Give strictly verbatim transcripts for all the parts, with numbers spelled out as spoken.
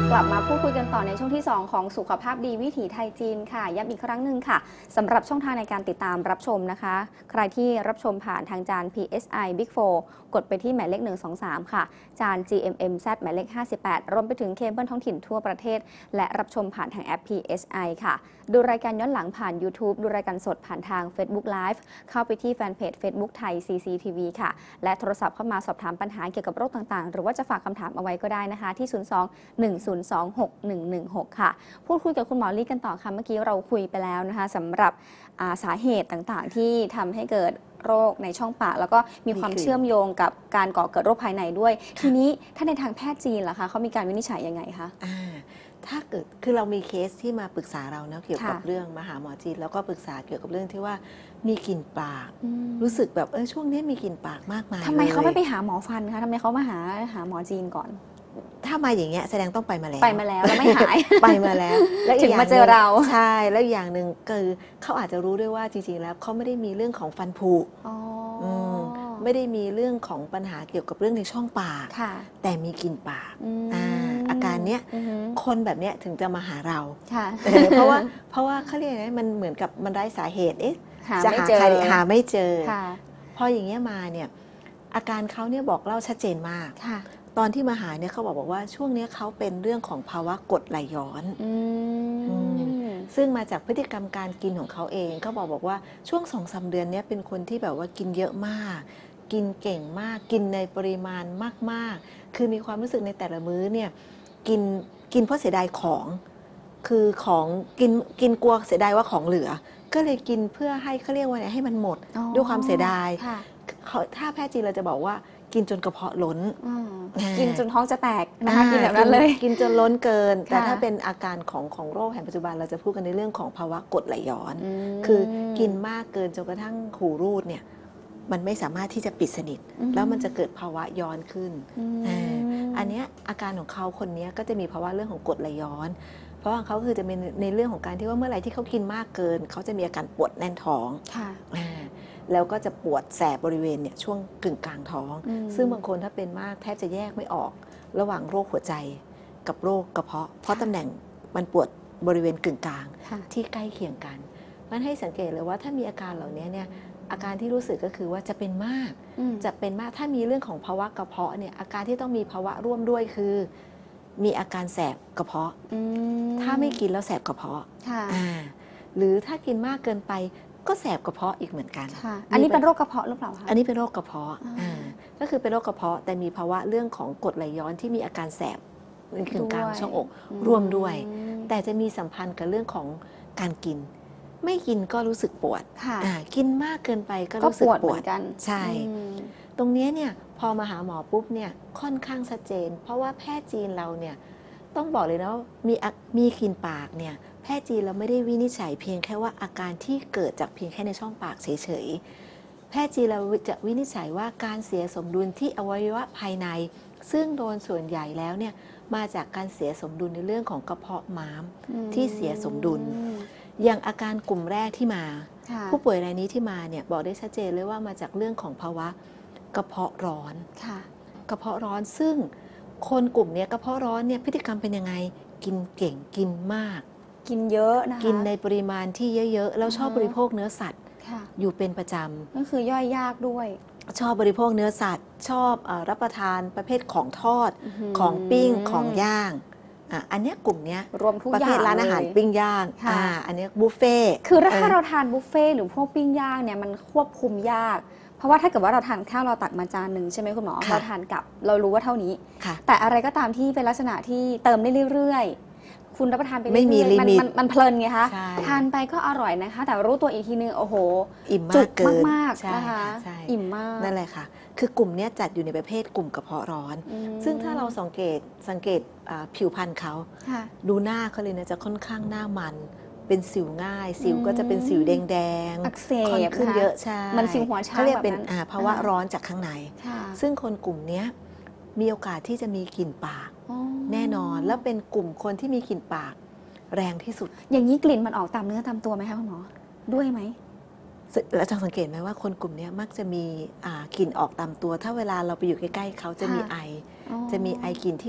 กลับมาพูดคุยกันต่อในช่วงที่สองของสุขภาพดีวิถีไทยจีนค่ะย้ำอีกครั้งหนึ่งค่ะสำหรับช่องทางในการติดตามรับชมนะคะใครที่รับชมผ่านทางจาน พี เอส ไอ Big โฟร์ กดไปที่หมายเลขหนึ่ง สอง สาม ค่ะจาน จี เอ็ม เอ็ม แซด หมายเลขห้าสิบแปดรวมไปถึงเคเบิลท้องถิ่นทั่วประเทศและรับชมผ่านทางแอป พี เอส ไอ ค่ะดูรายการย้อนหลังผ่าน YouTube ดูรายการสดผ่านทาง Facebook Live เข้าไปที่แฟนเพจ Facebook ไทย ซี ซี ที วี ค่ะและโทรศัพท์เข้ามาสอบถามปัญหาเกี่ยวกับโรคต่างๆหรือว่าจะฝากคำถามเอาไว้ก็ได้นะคะที่ ศูนย์ สอง หนึ่ง ศูนย์ สอง หก หนึ่ง หนึ่ง หก ค่ะพูดคุยกับคุณหมอลี่กันต่อค่ะเมื่อกี้เราคุยไปแล้วนะคะสำหรับสาเหตุต่างๆที่ทำให้เกิดโรคในช่องปากแล้วก็มีความเชื่อมโยงกับการก่อเกิดโรคภายในด้วยทีนี้ถ้าในทางแพทย์จีนล่ะคะเขามีการวินิจฉัยยังไงคะถ้าเกิดคือเรามีเคสที่มาปรึกษาเราเนาะเกี่ยวกับเรื่องมาหาหมอจีนแล้วก็ปรึกษาเกี่ยวกับเรื่องที่ว่ามีกลิ่นปากรู้สึกแบบเออช่วงนี้มีกลิ่นปากมากมายทำไมเขาไม่ไปหาหมอฟันคะทำไมเขามาหาหาหมอจีนก่อนถ้ามาอย่างเงี้ยแสดงต้องไปมาแล้วไปมาแล้วแล้วไม่หายไปมาแล้วแล้วถึงมาเจอเราใช่แล้วอย่างหนึ่งคือเขาอาจจะรู้ด้วยว่าจริงๆแล้วเขาไม่ได้มีเรื่องของฟันผุไม่ได้มีเรื่องของปัญหาเกี่ยวกับเรื่องในช่องปากแต่มีกลิ่นปากอ่าอาการเนี้ยคนแบบเนี้ยถึงจะมาหาเราเพราะว่าเพราะว่าเขาเรียกนะมันเหมือนกับมันได้สาเหตุเอ๊ะจะหาใครหาไม่เจอพออย่างเงี้ยมาเนี่ยอาการเขาเนี่ยบอกเล่าชัดเจนมากตอนที่มาหาเนี่ยเขาบอกบอกว่าช่วงนี้เขาเป็นเรื่องของภาวะกรดไหลย้อนซึ่งมาจากพฤติกรรมการกินของเขาเองเขาบอกบอกว่าช่วงสองสามเดือนนี้เป็นคนที่แบบว่ากินเยอะมากกินเก่งมากกินในปริมาณมากๆคือมีความรู้สึกในแต่ละมื้อเนี่ยกินกินเพราะเสียดายของคือของกินกินกลัวเสียดายว่าของเหลือก็เลยกินเพื่อให้เขาเรียกว่าให้มันหมดด้วยความเสียดายถ้าแพทย์จีนเราจะบอกว่ากินจนกระเพาะล้นกินจนท้องจะแตกนะคะกินแบบนั้นเลยกินจนล้นเกินแต่ถ้าเป็นอาการของของโรคแห่งปัจจุบันเราจะพูดกันในเรื่องของภาวะกรดไหลย้อนคือกินมากเกินจนกระทั่งหูรูดเนี่ยมันไม่สามารถที่จะปิดสนิทแล้วมันจะเกิดภาวะย้อนขึ้นอันนี้อาการของเขาคนนี้ก็จะมีภาวะเรื่องของกรดไหลย้อนเพราะว่าเขาคือจะเป็นในเรื่องของการที่ว่าเมื่อไหร่ที่เขากินมากเกินเขาจะมีอาการปวดแน่นท้องแล้วก็จะปวดแสบบริเวณเนี่ยช่วงกึ่งกลางท้องซึ่งบางคนถ้าเป็นมากแทบจะแยกไม่ออกระหว่างโรคหัวใจกับโรคกระเพาะเพราะตำแหน่งมันปวดบริเวณกึ่งกลางที่ใกล้เคียงกันมันให้สังเกตเลยว่าถ้ามีอาการเหล่านี้เนี่ยอาการที่รู้สึกก็คือว่าจะเป็นมากจะเป็นมากถ้ามีเรื่องของภาวะกระเพาะเนี่ยอาการที่ต้องมีภาวะร่วมด้วยคือมีอาการแสบกระเพาะถ้าไม่กินแล้วแสบกระเพาะหรือถ้ากินมากเกินไปก็แสบกระเพาะอีกเหมือนกันอันนี้เป็นโรคกระเพาะหรือเปล่าคะอันนี้เป็นโรคกระเพาะก็คือเป็นโรคกระเพาะแต่มีภาวะเรื่องของกรดไหลย้อนที่มีอาการแสบในกึ่งกลางช่องอกร่วมด้วยแต่จะมีสัมพันธ์กับเรื่องของการกินไม่กินก็รู้สึกปวดกินมากเกินไปก็รู้สึกปวดกันใช่ตรงนี้เนี่ยพอมาหาหมอปุ๊บเนี่ยค่อนข้างชัดเจนเพราะว่าแพทย์จีนเราเนี่ยต้องบอกเลยนะว่ามีมีกลิ่นปากเนี่ยแพทย์จีนเราไม่ได้วินิจฉัยเพียงแค่ว่าอาการที่เกิดจากเพียงแค่ในช่องปากเฉยๆแพทย์จีนเราจะวินิจฉัยว่าการเสียสมดุลที่อวัยวะภายในซึ่งโดนส่วนใหญ่แล้วเนี่ยมาจากการเสียสมดุลในเรื่องของกระเพาะม้ามที่เสียสมดุลอย่างอาการกลุ่มแรกที่มาผู้ป่วยรายนี้ที่มาเนี่ยบอกได้ชัดเจนเลยว่ามาจากเรื่องของภาวะกระเพาะร้อนกระเพาะร้อนซึ่งคนกลุ่มนี้กระเพาะร้อนเนี่ยพฤติกรรมเป็นยังไงกินเก่งกินมากกินเยอะนะคะกินในปริมาณที่เยอะๆแล้วชอบบริโภคเนื้อสัตว์อยู่เป็นประจำก็คือย่อยยากด้วยชอบบริโภคเนื้อสัตว์ชอบรับประทานประเภทของทอดของปิ้งของย่างอันนี้กลุ่มนี้รวมทุกอย่างประเภทร้านอาหารปิ้งย่างอันนี้บุฟเฟ่คือถ้าเราทานบุฟเฟ่หรือพวกปิ้งย่างเนี่ยมันควบคุมยากเพราะว่าถ้าเกิดว่าเราทานข้าวเราตักมาจานหนึ่งใช่ไหมคุณหมอเราทานกับเรารู้ว่าเท่านี้แต่อะไรก็ตามที่เป็นลักษณะที่เติมได้เรื่อยๆคุณรับประทานไปเรื่อยๆมันมันเพลินไงคะทานไปก็อร่อยนะคะแต่รู้ตัวอีกทีนึงโอ้โหอิ่มมากเกินมากๆนะคะอิ่มมากนั่นแหละค่ะคือกลุ่มนี้จัดอยู่ในประเภทกลุ่มกระเพาะร้อนซึ่งถ้าเราสังเกตสังเกตผิวพรรณเขาดูหน้าเขาเลยนะจะค่อนข้างหน้ามันเป็นสิวง่ายสิวก็จะเป็นสิวแดงๆอักเสบขึ้นเยอะใช่มันสิวหัวช้างเขาเรียกเป็นภาวะร้อนจากข้างในซึ่งคนกลุ่มนี้มีโอกาสที่จะมีกลิ่นปากแน่นอนแล้วเป็นกลุ่มคนที่มีกลิ่นปากแรงที่สุดอย่างนี้กลิ่นมันออกตามเนื้อตามตัวไหมคะคุณหมอด้วยไหมแล้วจะสังเกตไหมว่าคนกลุ่มนี้มักจะมีกลิ่นออกตามตัวถ้าเวลาเราไปอยู่ใกล้ๆเขาจะมีไอจะมีไอกลิ่นที่ออก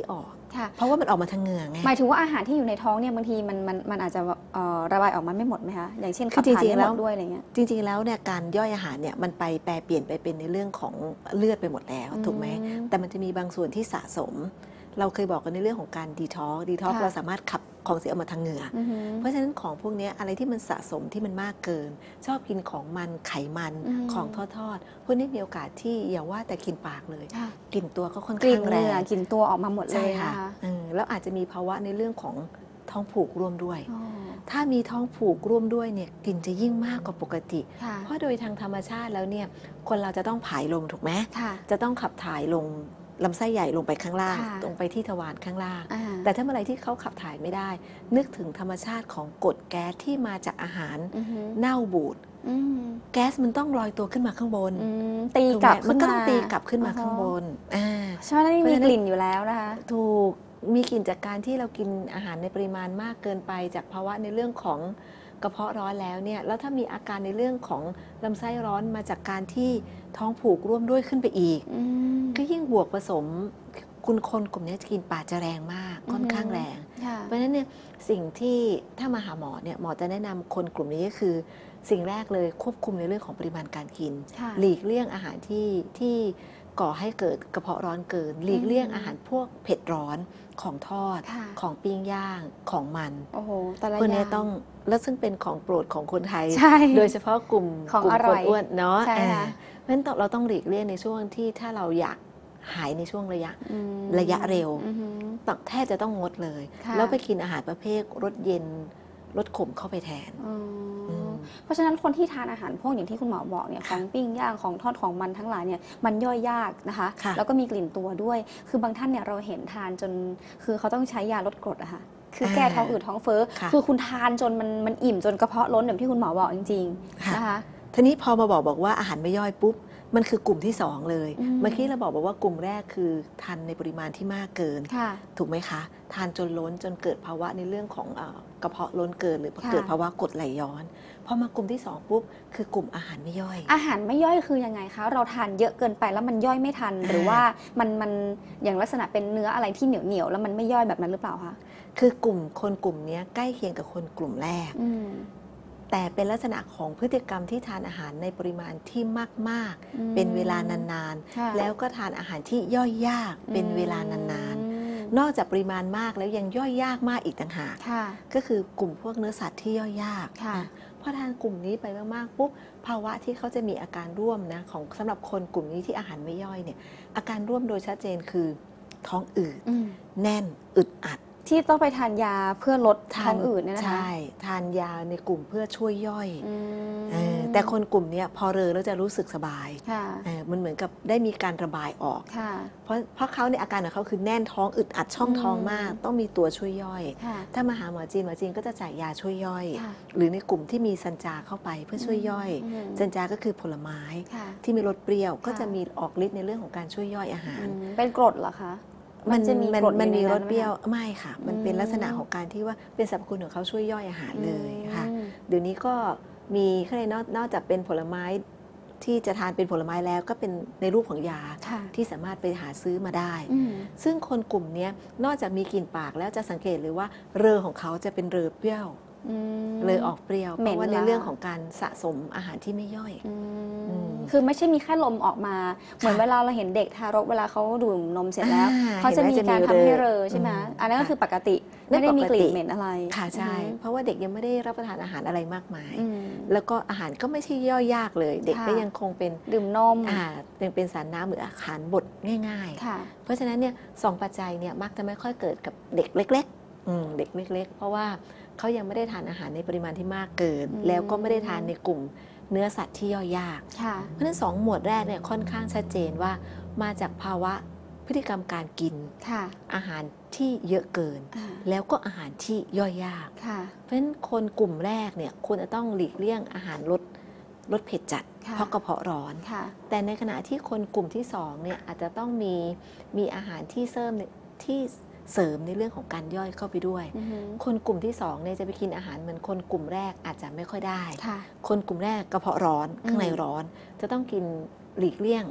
เพราะว่ามันออกมาทางเหงื่อไงหมายถึงว่าอาหารที่อยู่ในท้องเนี่ยบางทีมันมันมันอาจจะระบายออกมาไม่หมดไหมคะอย่างเช่นขับถ่ายไม่หมดด้วยอะไรเงี้ยจริงๆแล้วเนี่ยการย่อยอาหารเนี่ยมันไปแปรเปลี่ยนไปเป็นในเรื่องของเลือดไปหมดแล้วถูกไหมแต่มันจะมีบางส่วนที่สะสมเราเคยบอกกันในเรื่องของการดีท็อกซ์ดีท็อกซ์เราสามารถขับของเสียออกมาทางเหงื่อเพราะฉะนั้นของพวกนี้อะไรที่มันสะสมที่มันมากเกินชอบกินของมันไขมันของทอดๆพวกนี้มีโอกาสที่อย่าว่าแต่กินปากเลยกลิ่นตัวก็ค่อนข้างแรงกลิ่นตัวออกมาหมดเลยค่ะแล้วอาจจะมีภาวะในเรื่องของท้องผูกร่วมด้วยถ้ามีท้องผูกร่วมด้วยเนี่ยกลิ่นจะยิ่งมากกว่าปกติเพราะโดยทางธรรมชาติแล้วเนี่ยคนเราจะต้องผายลมถูกไหมจะต้องขับถ่ายลงลำไส้ใหญ่ลงไปข้างล่างตรงไปที่ทวารข้างล่างแต่ถ้าเมื่อไรที่เขาขับถ่ายไม่ได้นึกถึงธรรมชาติของกรดแก๊สที่มาจากอาหารเน่าบูดแก๊สมันต้องลอยตัวขึ้นมาข้างบนตีกลับมันก็ต้องตีกลับขึ้นมาข้างบนใช่ไหมมีกลิ่นอยู่แล้วนะคะถูกมีกลิ่นจากการที่เรากินอาหารในปริมาณมากเกินไปจากภาวะในเรื่องของกระเพาะร้อนแล้วเนี่ยแล้วถ้ามีอาการในเรื่องของลำไส้ร้อนมาจากการที่ท้องผูกร่วมด้วยขึ้นไปอีกก็ยิ่งบวกผสมคุณคนกลุ่มนี้กินป่าจะแรงมากค่อนข้างแรงเพราะฉะนั้นเนี่ยสิ่งที่ถ้ามาหาหมอเนี่ยหมอจะแนะนำคนกลุ่มนี้ก็คือสิ่งแรกเลยควบคุมในเรื่องของปริมาณการกินหลีกเลี่ยงอาหารที่ที่ก่อให้เกิดกระเพาะร้อนเกินหลีกเลี่ยงอาหารพวกเผ็ดร้อนของทอดของปิ้งย่างของมันพวกนี้ต้องแล้วซึ่งเป็นของโปรดของคนไทยโดยเฉพาะกลุ่มของอร่อยอ้วนเนาะเพราะฉะนั้นเราต้องหลีกเลี่ยงในช่วงที่ถ้าเราอยากหายในช่วงระยะระยะเร็วต้องแทบจะต้องงดเลยแล้วไปกินอาหารประเภทรสเย็นรสขมเข้าไปแทนเพราะฉะนั้นคนที่ทานอาหารพวกอย่างที่คุณหมอบอกเนี่ยของปิ้งย่างของทอดของมันทั้งหลายเนี่ยมันย่อยยากนะคะแล้วก็มีกลิ่นตัวด้วยคือบางท่านเนี่ยเราเห็นทานจนคือเขาต้องใช้ยาลดกรดอะค่ะคือแก้ท้องอืดท้องเฟ้อคือคุณทานจนมันมันอิ่มจนกระเพาะล้นอย่างที่คุณหมอบอกจริงๆนะคะทีนี้พอมาบอกบอกว่าอาหารไม่ย่อยปุ๊บมันคือกลุ่มที่สองเลยเมื่อกี้เราบอกบอกว่ากลุ่มแรกคือทานในปริมาณที่มากเกินถูกไหมคะทานจนล้นจนเกิดภาวะในเรื่องของกระเพาะล้นเกินหรือเกิดภาวะกรดไหลย้อนพอมากลุ่มที่สองปุ๊บคือกลุ่มอาหารไม่ย่อยอาหารไม่ย่อยคือยังไงคะเราทานเยอะเกินไปแล้วมันย่อยไม่ทันหรือว่ามันมันอย่างลักษณะเป็นเนื้ออะไรที่เหนียวเหนียวแล้วมันไม่ย่อยแบบนั้นหรือเปล่าคะคือกลุ่มคนกลุ่มนี้ใกล้เคียงกับคนกลุ่มแรกแต่เป็นลักษณะของพฤติกรรมที่ทานอาหารในปริมาณที่มากๆเป็นเวลานานๆแล้วก็ทานอาหารที่ย่อยยากเป็นเวลานานๆนอกจากปริมาณมากแล้วยังย่อยยากมากอีกต่างหากก็คือกลุ่มพวกเนื้อสัตว์ที่ย่อยยากพอทานกลุ่มนี้ไปมากๆปุ๊บภาวะที่เขาจะมีอาการร่วมนะของสำหรับคนกลุ่มนี้ที่อาหารไม่ย่อยเนี่ยอาการร่วมโดยชัดเจนคือท้องอืดแน่นอึดอัดที่ต้องไปทานยาเพื่อลดท้องอืดเนี่ยนะคะใช่ทานยาในกลุ่มเพื่อช่วยย่อยแต่คนกลุ่มนี้พอเรอแล้วจะรู้สึกสบายมันเหมือนกับได้มีการระบายออกเพราะเพราะเขาในอาการของเขาคือแน่นท้องอึดอัดช่องท้องมากต้องมีตัวช่วยย่อยถ้ามาหาหมอจีนหมอจีนก็จะจ่ายยาช่วยย่อยหรือในกลุ่มที่มีซันจาเข้าไปเพื่อช่วยย่อยซันจาก็คือผลไม้ที่มีรสเปรี้ยวก็จะมีออกฤทธิ์ในเรื่องของการช่วยย่อยอาหารเป็นกรดเหรอคะมันจะมีมันมีรสเปรี้ยวไม่ค่ะมันเป็นลักษณะของการที่ว่าเป็นสรรพคุณของเขาช่วยย่อยอาหารเลยค่ะเดี๋ยวนี้ก็มีข้างในนอกจากเป็นผลไม้ที่จะทานเป็นผลไม้แล้วก็เป็นในรูปของยาที่สามารถไปหาซื้อมาได้ซึ่งคนกลุ่มนี้นอกจากมีกลิ่นปากแล้วจะสังเกตเลยว่าเรอของเขาจะเป็นเรอเปรี้ยวเลยออกเปรี้ยวเพราะว่าในเรื่องของการสะสมอาหารที่ไม่ย่อยคือไม่ใช่มีแค่ลมออกมาเหมือนเวลาเราเห็นเด็กทารกเวลาเขาดื่มนมเสร็จแล้วเขาจะมีการทำให้เรอใช่ไหมอันนั้นก็คือปกติไม่ได้มีกลิ่นเหม็นอะไรค่ะใช่เพราะว่าเด็กยังไม่ได้รับประทานอาหารอะไรมากมายแล้วก็อาหารก็ไม่ใช่ย่อยยากเลยเด็กก็ยังคงเป็นดื่มนมยังเป็นสารน้ำหรืออาหารบดง่ายๆเพราะฉะนั้นเนี่ยสองปัจจัยเนี่ยมักจะไม่ค่อยเกิดกับเด็กเล็กๆเด็กเล็กๆเพราะว่าเขายังไม่ได้ทานอาหารในปริมาณที่มากเกินแล้วก็ไม่ได้ทานในกลุ่มเนื้อสัตว์ที่ย่อยยากเพราะฉะนั้นสองหมวดแรกเนี่ยค่อนข้างชัดเจนว่ามาจากภาวะพฤติกรรมการกินอาหารที่เยอะเกินแล้วก็อาหารที่ย่อยยากเพราะฉะนั้นคนกลุ่มแรกเนี่ยควรจะต้องหลีกเลี่ยงอาหารลดลดเผ็ดจัดเพราะกระเพาะร้อนแต่ในขณะที่คนกลุ่มที่สองเนี่ยอาจจะต้องมีมีอาหารที่เสริมที่เสริมในเรื่องของการย่อยเข้าไปด้วยคนกลุ่มที่สองเนี่ยจะไปกินอาหารเหมือนคนกลุ่มแรกอาจจะไม่ค่อยได้คนกลุ่มแรกกระเพาะร้อนข้างในร้อนจะต้องกินหลีกเลี่ยง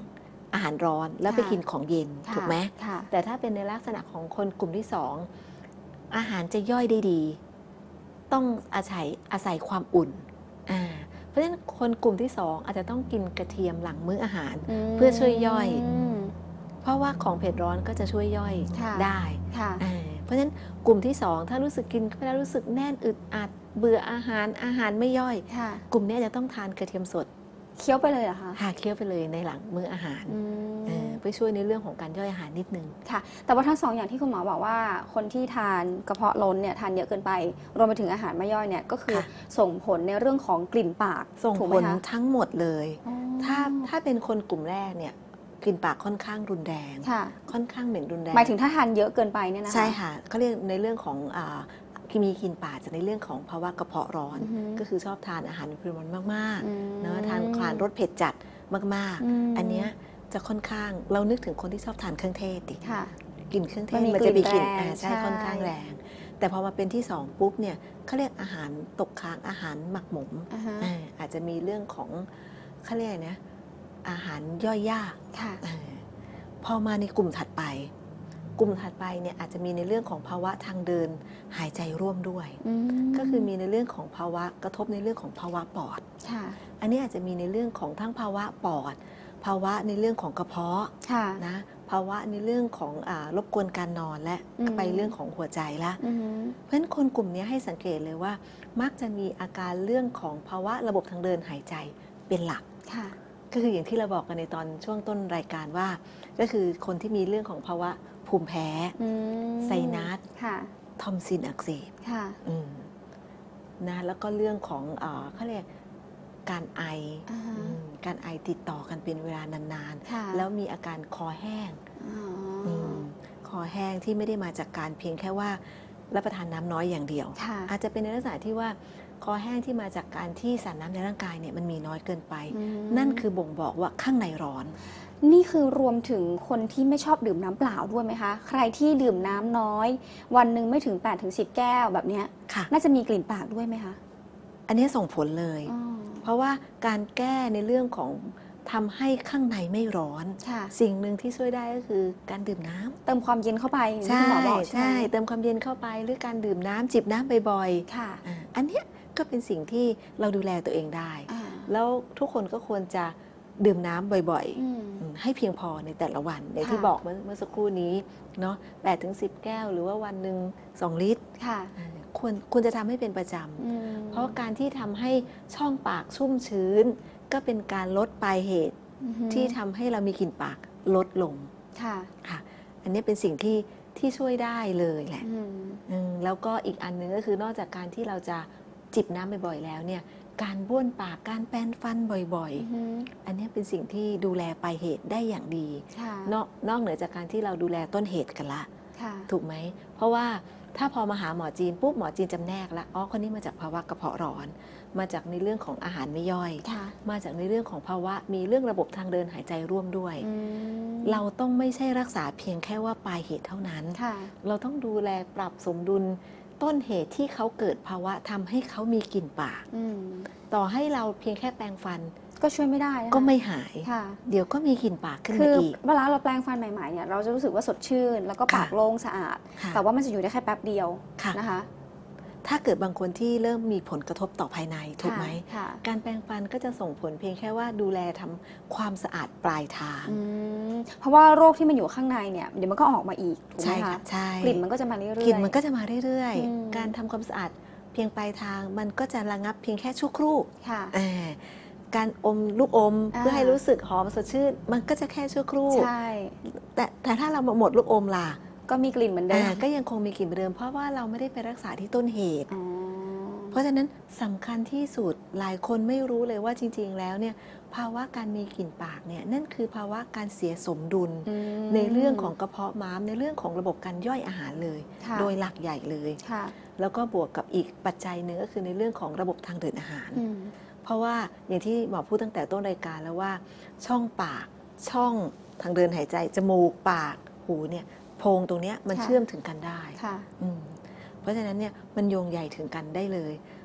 อาหารร้อนแล้วไปกินของเย็นถูกไหมค่ะแต่ถ้าเป็นในลักษณะของคนกลุ่มที่สองอาหารจะย่อยได้ดี ต้องอาศัยอาศัยความอุ่นอ่าเพราะฉะนั้นคนกลุ่มที่สองอาจจะต้องกินกระเทียมหลังมื้ออาหารเพื่อช่วยย่อย เพราะว่าของเผ็ดร้อนก็จะช่วยย่อยได้เพราะฉะนั้นกลุ่มที่สองถ้ารู้สึกกินไปแล้วรู้สึกแน่นอึดอัดเบื่ออาหารอาหารไม่ย่อยกลุ่มนี้จะต้องทานกระเทียมสดเคี้ยวไปเลยเหรอคะค่ะเคี้ยวไปเลยในหลังมื้ออาหารไปช่วยในเรื่องของการย่อยอาหารนิดนึงค่ะแต่ว่าทั้งสองอย่างที่คุณหมอบอกว่าคนที่ทานกระเพาะล้นเนี่ยทานเยอะเกินไปรวมไปถึงอาหารไม่ย่อยเนี่ยก็คือส่งผลในเรื่องของกลิ่นปากส่งผลทั้งหมดเลยถ้าถ้าเป็นคนกลุ่มแรกเนี่ยกลิ่นปากค่อนข้างรุนแรงค่อนข้างเหม็นรุนแรงหมายถึงถ้าทานเยอะเกินไปเนี่ยนะคะใช่ค่ะเขาเรียกในเรื่องของมีกลิ่นปากจากในเรื่องของภาวะกระเพาะร้อนก็คือชอบทานอาหารปริมาณมากๆเนาะทานทานรสเผ็ดจัดมากๆอันเนี้ยจะค่อนข้างเรานึกถึงคนที่ชอบทานเครื่องเทศดิกลิ่นเครื่องเทศมันจะมีกลิ่นใช่ค่อนข้างแรงแต่พอมาเป็นที่สองปุ๊บเนี่ยเขาเรียกอาหารตกค้างอาหารหมักหมมอาจจะมีเรื่องของเขาเรียกนะอาหารย่อยยากพอมาในกลุ่มถัดไปกลุ่มถัดไปเนี่ยอาจจะมีในเรื่องของภาวะทางเดินหายใจร่วมด้วยก็คือมีในเรื่องของภาวะกระทบในเรื่องของภาวะปอดอันนี้อาจจะมีในเรื่องของทั้งภาวะปอดภาวะในเรื่องของกระเพาะนะภาวะในเรื่องของอ่ารบกวนการนอนและไปเรื่องของหัวใจละเพราะฉะนั้นคนกลุ่มนี้ให้สังเกตเลยว่ามักจะมีอาการเรื่องของภาวะระบบทางเดินหายใจเป็นหลักก็คืออย่างที่เราบอกกันในตอนช่วงต้นรายการว่าก็คือคนที่มีเรื่องของภาวะภูมิแพ้ไซนัสทอมซินอักเสบนะแล้วก็เรื่องของเขาเรียกการไอการไอติดต่อกันเป็นเวลานานๆแล้วมีอาการคอแห้งคอแห้งที่ไม่ได้มาจากการเพียงแค่ว่ารับประทานน้ำน้อยอย่างเดียวอาจจะเป็นในลักษณะที่ว่าคอแห้งที่มาจากการที่สารน้ำในร่างกายเนี่ยมันมีน้อยเกินไปนั่นคือบ่งบอกว่าข้างในร้อนนี่คือรวมถึงคนที่ไม่ชอบดื่มน้ำเปล่าด้วยไหมคะใครที่ดื่มน้ำน้อยวันหนึ่งไม่ถึง แปดถึงสิบ แก้วแบบนี้น่าจะมีกลิ่นปากด้วยไหมคะอันนี้ส่งผลเลยเพราะว่าการแก้ในเรื่องของทำให้ข้างในไม่ร้อนสิ่งหนึ่งที่ช่วยได้ก็คือการดื่มน้ำเติมความเย็นเข้าไปใช่ใช่เติมความเย็นเข้าไปหรือการดื่มน้ำจิบน้ำบ่อยๆอันนี้ก็เป็นสิ่งที่เราดูแลตัวเองได้แล้วทุกคนก็ควรจะดื่มน้ำบ่อยๆให้เพียงพอในแต่ละวันอย่างที่บอกเมื่อสักครู่นี้เนาะแปดถึงสิบแก้วหรือว่าวันหนึ่งสองลิตรควรควรจะทำให้เป็นประจำเพราะการที่ทำให้ช่องปากชุ่มชื้นก็เป็นการลดปลายเหตุที่ทำให้เรามีกลิ่นปากลดลงค่ะอันนี้เป็นสิ่งที่ที่ช่วยได้เลยแหละแล้วก็อีกอันนึงก็คือนอกจากการที่เราจะจิบน้ำบ่อยๆแล้วเนี่ยการบ้วนปากการแปรงฟันบ่อยๆอันนี้เป็นสิ่งที่ดูแลปลายเหตุได้อย่างดีนอกนอกเหนือจากการที่เราดูแลต้นเหตุกันละถูกไหมเพราะว่าถ้าพอมาหาหมอจีนปุ๊บหมอจีนจำแนกละอ๋อคนนี้มาจากภาวะกระเพาะร้อนมาจากในเรื่องของอาหารไม่ย่อยมาจากในเรื่องของภาวะมีเรื่องระบบทางเดินหายใจร่วมด้วยเราต้องไม่ใช่รักษาเพียงแค่ว่าปลายเหตุเท่านั้นเราต้องดูแลปรับสมดุลต้นเหตุที่เขาเกิดภาวะทำให้เขามีกลิ่นปากต่อให้เราเพียงแค่แปรงฟันก็ช่วยไม่ได้ก็ไม่หายเดี๋ยวก็มีกลิ่นปากขึ้นมาอีกเวลาเราแปรงฟันใหม่ๆเนี่ยเราจะรู้สึกว่าสดชื่นแล้วก็ปากโล่งสะอาดแต่ว่ามันจะอยู่ได้แค่แป๊บเดียวนะคะถ้าเกิดบางคนที่เริ่มมีผลกระทบต่อภายในถูกไหมการแปรงฟันก็จะส่งผลเพียงแค่ว่าดูแลทำความสะอาดปลายทางเพราะว่าโรคที่มันอยู่ข้างในเนี่ยเดี๋ยวมันก็ออกมาอีกถูกไหมคะกลิ่นมันก็จะมาเรื่อยๆกลิ่นมันก็จะมาเรื่อยๆการทำความสะอาดเพียงปลายทางมันก็จะระงับเพียงแค่ชั่วครู่การอมลูกอมเพื่อให้รู้สึกหอมสดชื่นมันก็จะแค่ชั่วครู่แต่แต่ถ้าเราหมดลูกอมล่ะก็มีกลิ่นเหมือนเดิมก็ยังคงมีกลิ่นเหมือนเดิมเพราะว่าเราไม่ได้ไปรักษาที่ต้นเหตุเพราะฉะนั้นสำคัญที่สุดหลายคนไม่รู้เลยว่าจริงๆแล้วเนี่ยภาวะการมีกลิ่นปากเนี่ยนั่นคือภาวะการเสียสมดุลในเรื่องของกระเพาะม้ามในเรื่องของระบบการย่อยอาหารเลยโดยหลักใหญ่เลยแล้วก็บวกกับอีกปัจจัยหนึ่งก็คือในเรื่องของระบบทางเดินอาหารเพราะว่าอย่างที่หมอพูดตั้งแต่ต้นรายการแล้วว่าช่องปากช่องทางเดินหายใจจมูกปากหูเนี่ยโพรงตรงนี้มันเชื่อมถึงกันได้เพราะฉะนั้นเนี่ยมันโยงใยถึงกันได้เลย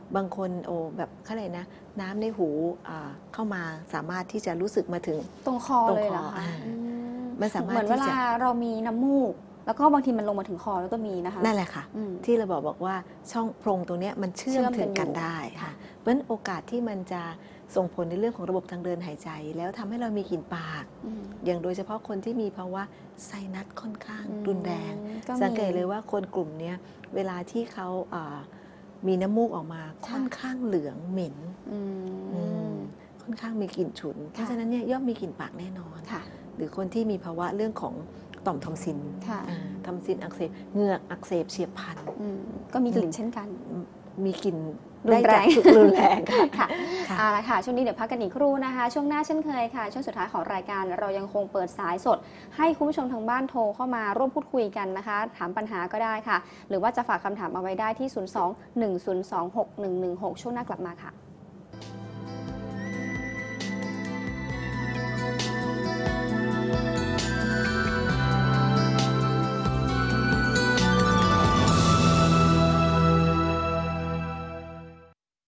บางคนโอ้แบบเขาเลยนะน้ำในหูเข้ามาสามารถที่จะรู้สึกมาถึงตรงคอเลยเหรอคะมันสามารถเหมือนเวลาเรามีน้ำมูกแล้วก็บางทีมันลงมาถึงคอแล้วก็มีนะคะนั่นแหละค่ะที่เราบอกบอกว่าช่องโพรงตรงนี้มันเชื่อมถึงกันได้ค่ะเพราะฉะนั้นโอกาสที่มันจะส่งผลในเรื่องของระบบทางเดินหายใจแล้วทำให้เรามีกลิ่นปากอย่างโดยเฉพาะคนที่มีภาวะไซนัสค่อนข้างรุนแรงสังเกตเลยว่าคนกลุ่มนี้เวลาที่เขามีน้ำมูกออกมาค่อนข้างเหลืองเหม็นค่อนข้างมีกลิ่นฉุนเพราะฉะนั้นเนี่ยย่อมมีกลิ่นปากแน่นอนหรือคนที่มีภาวะเรื่องของต่อมทอมซินทอมซินอักเสบเหงือกอักเสบเฉียบพลันก็มีกลิ่นเช่นกันมีกลิ่นรุนแรงรุนแรงค่ะเอาละค่ะช่วงนี้เดี๋ยวพักกันอีกครู่นะคะช่วงหน้าเช่นเคยค่ะช่วงสุดท้ายของรายการเรายังคงเปิดสายสดให้คุณผู้ชมทางบ้านโทรเข้ามาร่วมพูดคุยกันนะคะถามปัญหาก็ได้ค่ะหรือว่าจะฝากคำถามเอาไว้ได้ที่ศูนย์ สอง หนึ่ง ศูนย์ สอง หก หนึ่ง หนึ่ง หกช่วงหน้ากลับมาค่ะ